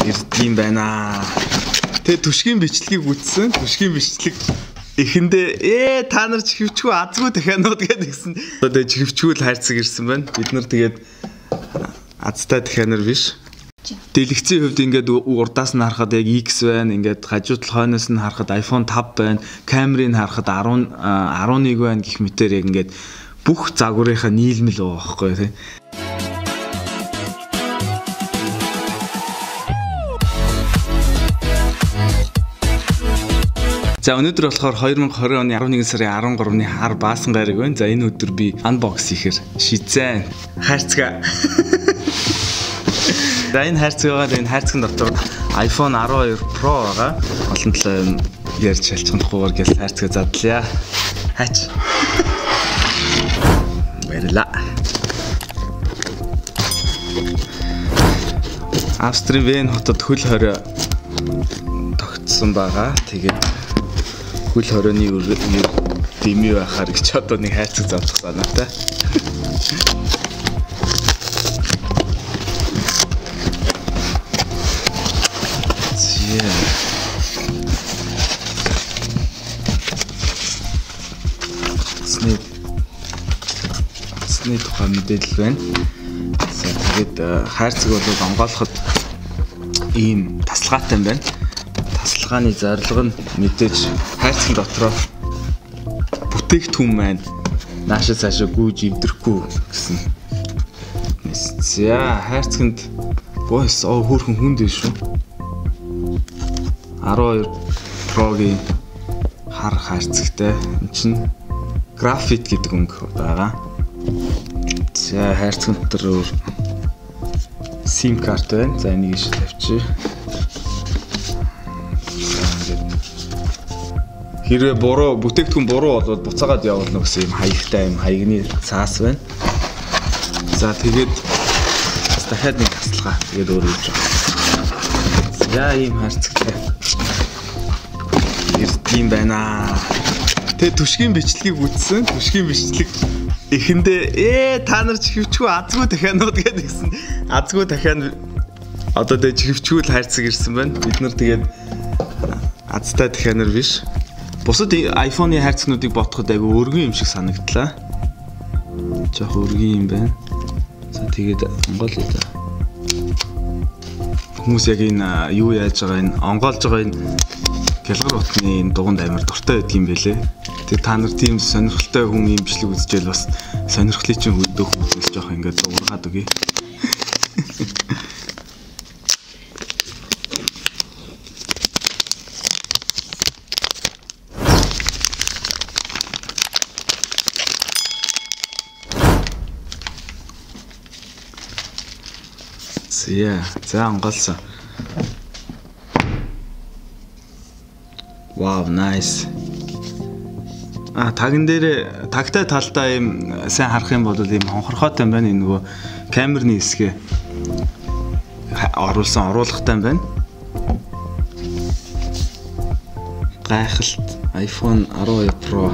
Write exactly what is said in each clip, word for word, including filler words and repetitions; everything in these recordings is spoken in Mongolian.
ирдэм байна. Тэгээ түшгийн бичлэгийг үзсэн. Түшгийн бичлэг эхэндээ ээ та нар чихвчгүй азгүй дахианууд гэдгийгсэн. Одоо чихвчгүй л хайрцаг ирсэн байна. Бид нар тэгээд азтай дахианар биш. Дэлгэцийн хувьд ингээд урдаас нь харахад яг X байна. Ингээд хажуу толгойноос нь харахад iPhone five байна. Камерыг харахад ten eleven байна гэх мэтээр яг ингээд бүх загварынхаа нийлмэл байгаа байхгүй тий. За өнөөдөр болохоор twenty twenty оны eleven сарын thirteen-ны хар баасан гараг байна. За энэ өдөр би unbox хийхэр шийдсэн. Хайрцгаа. За энэ хайрцгаагаар энэ хайрцгийн дотор iPhone twelve Pro байгаа. Олон талаа ярьж шалчхандахгүйгээр гэл хайрцгаа задлаа. Хаач. Баярлаа. Австрийн Вен хотод хөл хорой тогтсон байгаа. Тэгээд хөл хорионы дэмий байхаар гэж одоо нэг хайрцаг завдах санаатай. Зээ. Снэт. Снэт тухай мэдээлэл байна. За тэгээд хайрцаг бол онгойлоход ийм тасалгаатай юм байна. Тасалгааны зорилго нь мэдээж хайрцгийн дотроо бүтээгдэхүүн маань наашаа цаашаа гүйж ивдэрэхгүй гэсэн. За хайрцагт бойс оо хөөрхөн хүнд биш шүү. twelve Pro-гийн хар хайрцагтай энэ чинь графит гэдэг өнгө байгаа. За хайрцагт дотор SIM карт байна. За энийг иш тавьчих. Хэрвээ буруу бүтээгдэхүүн буруу болоод буцаагаад явуулна гэсэн юм хаягтай юм хаягны цаас байна. За тэгээд дахиад нэг тасалгаа тэгээд өөр үүж байгаа. За ийм хайрцагтай ирдэм байна. Тэгээ түшгийн бичлэгийг үзсэн. Түшгийн бичлэг эхэндээ ээ та нар чихвчгүй азгүй дахианууд гэдгийгсэн. Азгүй дахиан одоо тэгээ чихвчгүй л хайрцаг ирсэн байна. Бид нар тэгээд азтай дахианар биш. Бусад iPhone-ы хайрцагнуудыг бодоход айгүй өргөн юм шиг санагдлаа. Жох өргөн юм байна. За тэгээд онгойлоо да. Хүмүүс яг энэ юу яаж байгаа энэ онгойлж байгаа энэ гялгар утны энэ дугуйнд амар дуртай байдаг юм бэлээ. Тэгээд та нар тийм сонирхолтой хүн юм бичлэг үзчихэл бас сонирхлыг чинь хөдөөх хүмүүс жоох ингээд дуургаад үгүй. Yeah, за онгоолсон. Wow, nice. А таган дээр тагтай талдаа юм сайн харах юм бол ийм хонхорхойтой юм байна. Энэ нөгөө камерны хэсгээ оруулсан оруулгатай юм байна. Гайхалт iPhone twelve Pro.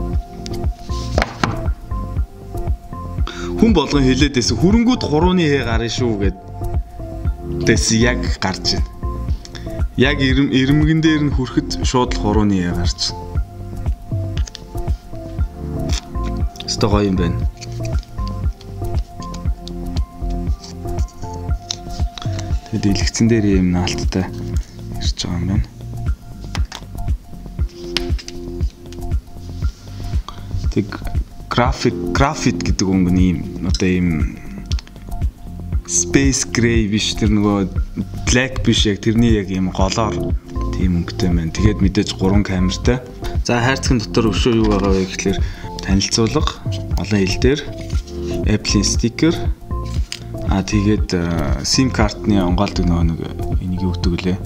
Хүн болгон хэлээд байсан хөрөнгүүд гурвны хэ гарна шүү гэд. Тэс яг гарч байна. Яг ирмэгэн дээр нь хүрэхэд шууд л гурвны хэ гарч байна. Өстой гоё юм байна. Тэгээд дэлгэцэн дээр юм наалттай ирж байгаа юм байна. Тэг график графит гэдэг өнгө нь юм одоо юм space gray биш тэр нөгөө black биш яг тэрний яг юм голоор тийм өнгөтэй байна. Тэгээд мэдээж гурван камертай. За хайрцагын дотор өшөө юу байгаа вэ гэхлээр танилцуулга, олон хэл дээр Apple-ийн стикер а тэгээд SIM картны онгойлдог нөгөө нэг энийг юу гэдэг лээ.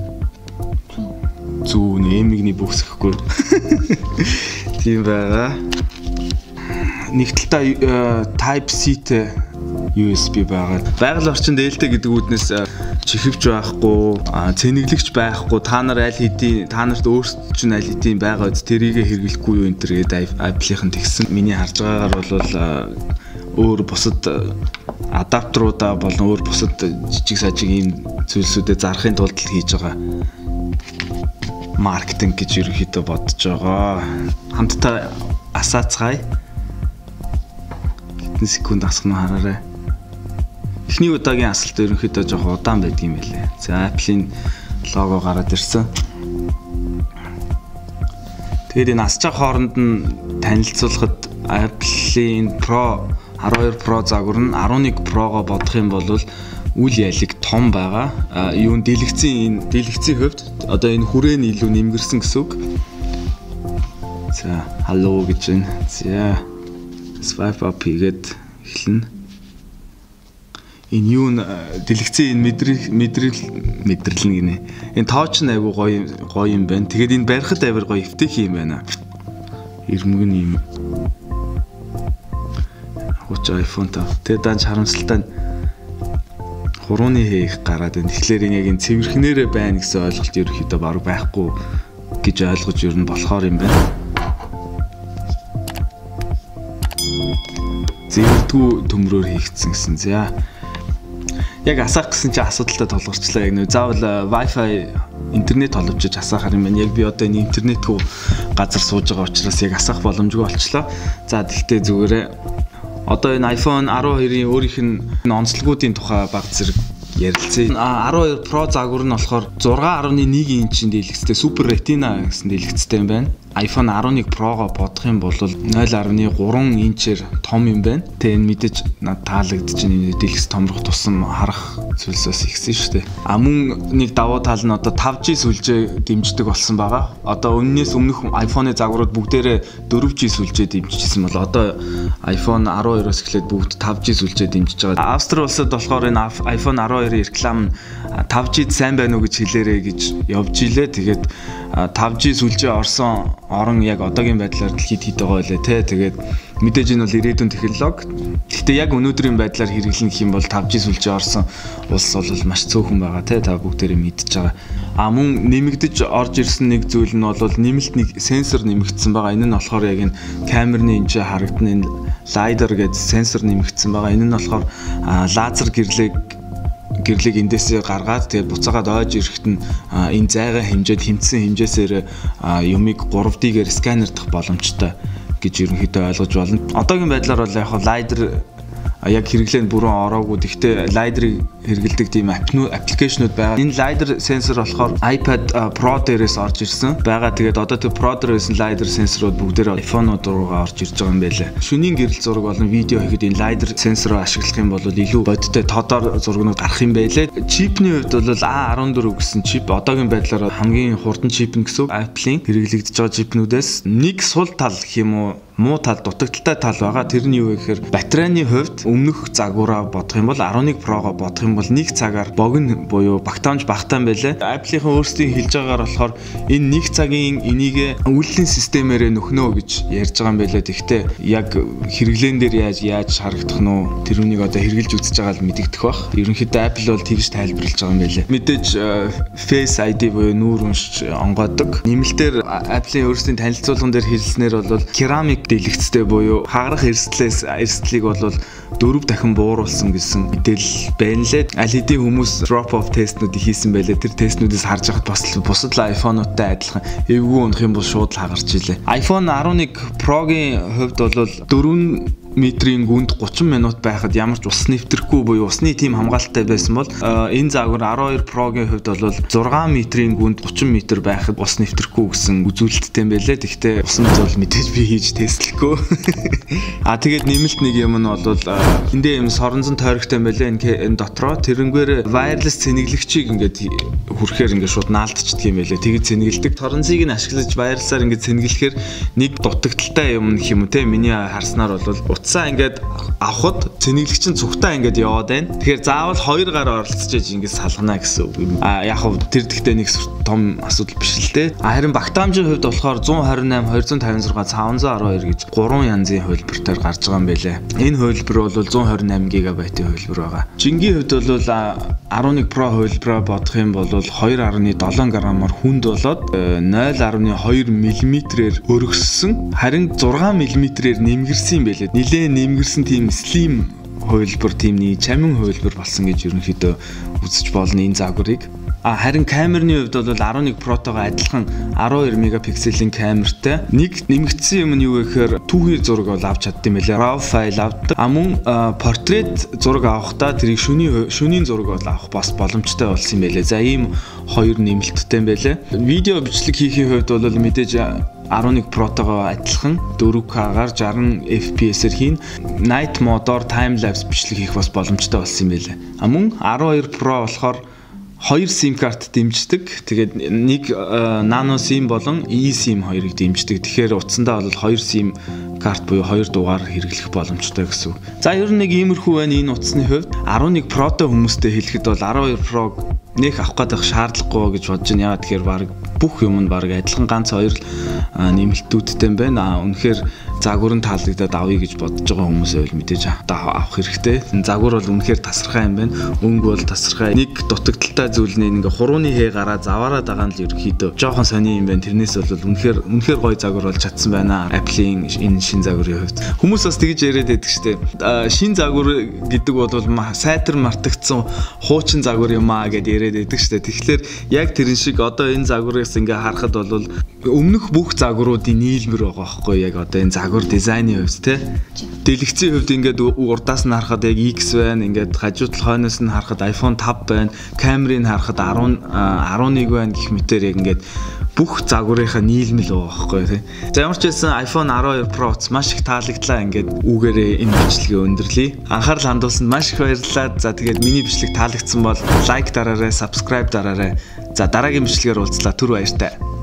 Зүүн эмигний бүкс гэхгүй. Тийм байгаа. Нэг талдаа Type-C-тэй U S B байгаа. Байгаль орчинд ээлтэй гэдэг үүднээс чихвч байхгүй, цэнэглэгч байхгүй, та нар аль хэдийн та нарт өөрсдөд чинь аль хэдийн байгаа үз тэрийг хэрэглэхгүй юу энэ төр гэдэг Apple-ийнх нь тэгсэн. Миний харж байгаагаар бол өөр бусад адаптеруудаа болон өөр бусад жижиг сажиг ийм зүйлсүүдэд зарахын тулд хийж байгаа маркетинг гэж ерөнхийдөө бодож байгаа. Хамтдаа асаацгаая. Хэдэн секунд асах нь хараарай. Эхний удаагийн асалт ерөнхийдөө жоох удаан байдаг юм байлээ. За Apple-ийн лого гараад ирсэн. Тэгээд энэ асчаа хооронд нь танилцуулахад Apple-ийн Pro twelve Pro загвар нь eleven Pro-го бодох юм бол үл ялэг том байгаа. Юу н дэлгэцийн энэ дэлгэцийн хувьд одоо энэ хүрээний илүү нэмгэрсэн гэсэн үг. За hello гэж байна. За swipe up хийгээд эхэлнэ. Энэ юу н дэлгэцийн энэ мэдрэл мэдрэл мэдрэл гинэ. Энэ тооч нь айгу гоё гоё юм байна. Тэгээд энэ барихад авир гоё эвтэйх юм байна. Ирмэг нь юм. Хуч iPhone та. Тэгээд данч харамсалтай хурууны хээх гараад байна. Тэгэхээр энэ яг энэ цэвэрхнээрээ байна гэсэн ойлголт ерөөхдөө баруун байхгүй гэж ойлгож ер нь болохоор юм байна. Зэвэрдгүү төмрөөр хийгдсэн гэсэн. За. Яг асаах гэсэн чинь асуудалтай толгорчлаа яг нөө заавал Wi-Fi интернет холбож асаахаар юм байна. Яг би одоо энэ интернетгүй газар сууж байгаа учраас яг асаах боломжгүй болчлоо. За тэгтээ зүгээрээ одоо энэ iPhone twelve-ийн өөрийнх нь онцлогуудын тухай баг зэрэг ярилцъя. twelve Pro загвар нь болохоор six point one инчийн дэлгэцтэй Super Retina гэсэн дэлгэцтэй юм байна. iPhone eleven Pro-го бодох юм бол zero point three инчээр том юм байна. Тэгээ энэ мэдээж над таалагдж байна. Дэлгэц томрох тусам харах зүйлсээс ихсэн шүү дээ. А мөн нэг давуу тал нь одоо five G сүлжээ дэмждэг болсон байгаа. Одоо өмнөөс өмнөх iPhone-ы загварууд бүгдээрээ four G сүлжээ дэмжижсэн бол одоо iPhone twelve-оос эхлээд бүгд five G сүлжээ дэмжиж байгаа. Австри улсад болохоор энэ iPhone twelve-ийн реклам five G сайн байна уу гэж хэлээрэй гэж явж илээ. Тэгээд five G сүлжээ орсон орон яг одоогийн байдлаар дэлхийд хэд байгаа байлаа те. Тэгээд мэдээж энэ бол ирээдүйн технологи. Гэхдээ яг өнөөдрийн байдлаар хэрэглэн гэх юм бол five G сүлжээ орсон улс бол маш цөөхөн байгаа те. Та бүгдээрээ мэдж байгаа. А мөн нэмэгдэж орж ирсэн нэг зүйл нь бол нэмэлт нэг сенсор нэмэгдсэн байгаа. Энэ нь болохоор яг энэ камерны энэ харагдана энэ LiDAR гэдэг сенсор нэмэгдсэн байгаа. Энэ нь болохоор лазер гэрлэг гэрлэг эндээсээ гаргаад тэгээд буцаагаад ойж ирэхэд нь энэ зайгаа хэмжээд хэмтсэн хэмжээсээр юмыг three D-гээр сканердах боломжтой гэж ерөнхийдөө ойлгож байна. Одоогийн байдлаар бол яг LiDAR яг хэрэглээнд бүрэн ороогүй. Гэхдээ LiDAR-ыг хэрэгэлдэг тийм аппликейшнуд байгаа. Энэ LiDAR сенсор болохоор iPad Pro дээрээс орж ирсэн байгаа. Тэгээд одоо тэр Pro дээрээс LiDAR сенсорууд бүгдээр iPhone-ууд руугаа орж ирж байгаа юм байлаа. Шөнийн гэрэл зураг болон видео хийхэд энэ LiDAR сенсороо ашиглах юм бол илүү бодиттой тодор зургнууд гарах юм байлаа. Чипний хувьд бол A fourteen гэсэн чип одоогийн байдлаар хамгийн хурдан чип нь гэсэн Apple-ийн хэрэглэгдэж байгаа чипнүүдээс нэг сул тал гэх юм уу муу тал дутагдaltaй тал байгаа. Тэр нь юу вэ гэхээр батарейны хувьд өмнөх загвараа бодох юм бол eleven Pro-го бодох юм бол нэг цагаар богино буюу багтаамж багтаан байлаа. Apple-ийн өөрсдийн хэлж байгаагаар болохоор энэ нэг цагийн энийг үйлдвэрлэлийн системээр нөхнөө гэж ярьж байгаа юм байлаа. Тэгэхдээ яг хэрэглэн дээр яаж яаж харагдах нь уу тэр үнийг одоо хэрэгжилж үзэж байгаа л мэдэгдэх бах. Ерөнхийдөө Apple бол тэгж тайлбарлаж байгаа юм байлаа. Мэдээж Face ай ди буюу нүүр уншиж онгойдог. Нэмэлтээр Apple-ийн өөрсдийн танилцуулган дээр хэлснээр бол керамик дэлгэцтэй буюу хагарах эрсдлээс эрсдлийг бол дөрөв дахин бууруулсан гэсэн мэдээлэл байна лээ. Аль хэдийн хүмүүс drop off тестнүүд хийсэн байлээ. Тэр тестнүүдээс харж байхад бас бусад iPhone-уудтай адилхан эвгүй унах юм бол шууд л хагарч илээ. iPhone eleven Pro-гийн хувьд бол four метрийн гүнд thirty минут байхад ямар ч ус нэвтрэхгүй буюу усны тийм хамгаалалттай байсан бол энэ загвар twelve Pro-гийн хувьд бол six метрийн гүнд thirty метр байхад ус нэвтрэхгүй гэсэн үзүүлэлттэй юм байлээ. Гэхдээ усан зүйл мэдээж би хийж тестлэхгүй. А тэгээд нэмэлт нэг юм нь бол эндээ юм соронзон тойрогтой юм байлээ энэ дотроо. Тэрнгээр wireless цэнэглэгчийг ингээд хүрэхээр ингээд шууд наалдчихдаг юм байлээ. Тэгээд цэнэгэлдэг. Соронзыг нь ашиглаж wireless-аар ингээд цэнэглэхээр нэг дутагдaltaй юм гэх юм уу те. Миний харснаар бол утсаа ингээд авахд цэнэглэгч нь цугтаа ингээд яваад байна. Тэгэхээр заавал хоёр гараа оролцож ингээд салгана гэсэн үг юм. А яг хав тэр дэхтэй нэг том асуудал биш л те. Харин багтаамжийн хувьд болохоор one twenty-eight, two fifty-six, seven twelve гэж гурван янзын хувилбартаар гарч байгаа юм байлээ. Энэ хувилбар бол one twenty-eight гигабайтын хувилбар байгаа. Жингийн хувьд бол eleven Pro хувилбараа бодох юм бол two point seven граммаар хүнд болоод zero point two миллиметрээр өргөссөн. Харин six миллиметрээр нэмгэрсэн юм байлээ. Нилээн нэмгэрсэн тийм slim хувилбар тиймний чамин хувилбар болсон гэж ерөнхийдөө үзэж болно энэ загварыг. А харин камерны хувьд бол eleven Pro-тойгоо адилхан twelve мегапикселийн камертай. Нэг нэмэгдсэн юм нь юу гэхээр түүхий зураг бол авч чаддсан байлээ. RAW файл авдаг. А мөн портрет зураг авахдаа тэрийг шөнийн шөнийн зураг бол авах бас боломжтой болсон юм байлээ. За ийм хоёр нэмэлттэй юм байлээ. Видео бичлэг хийхин хувьд бол мэдээж eleven Pro-тойгоо адилхан four K-гаар sixty эф пи эс-ээр хийн. Night mode-оор time lapse бичлэг хийх бас боломжтой болсон юм байлээ. А мөн twelve Pro болохоор хоёр SIM карт дэмждэг. Тэгээд нэг nano SIM болон eSIM хоёрыг дэмждэг. Тэгэхээр утсандаа бол хоёр SIM карт буюу хоёр дугаар хэрэглэх боломжтой гэсэн. За ер нь нэг иймэрхүү байна энэ утасны хувьд. eleven Pro-той хүмүүстэй хэлэхэд бол twelve Pro нэх авах гэдэг шаардлагагүй гэж бодож байна. Яагаад тэгэхээр баг бүх юм нь баг адилхан ганц хоёр нэмэлтүүдтэй юм байна. Үнэхээр загвар нь таалагдаад авъя гэж бодож байгаа хүмүүс байвал мэдээж авах хэрэгтэй. Загвар бол үнэхээр тасархай юм байна. Өнгө бол тасархай. Нэг дутагдaltaй зүйл нь ингээ хурууны хээ гараа заваараад байгаа нь л ерөөхдөө жоохон сони юм байна. Тэрнээс бол үнэхээр үнэхээр гоё загвар болж чадсан байна. Apple-ийн энэ шин загварын хувьд. Хүмүүс бас тэгж яриад байдаг штеп. Шин загвар гэдэг бол сайтар мартагдсан хуучин загвар юм аа гэдээ яриад байдаг штеп. Тэгэхээр яг тэрэн шиг одоо энэ загвараас ингээ харахад бол өмнөх бүх загваруудын нийлмэр байгаа байхгүй яг одоо энэ загвар дизайны хувьд те. Дэлгэцийн хувьд ингээд урдаас нь харахад яг X байна. Ингээд хажуу талхойноос нь харахад iPhone five байна. Камерыг харахад ten eleven байна гэх мэтээр яг ингээд бүх загварынхаа нийлмэл байгаа байхгүй тий. За ямар ч байсан iPhone twelve Pro маш их таалагдлаа ингээд үүгээрээ энэ бичлэгээ өндөрлөе. Анхаарал хандуулсанд маш их баярлалаа. За тэгээд миний бичлэг таалагдсан бол лайк дараарай, subscribe дараарай. За дараагийн бичлэгээр уулзлаа. Түр баяртай.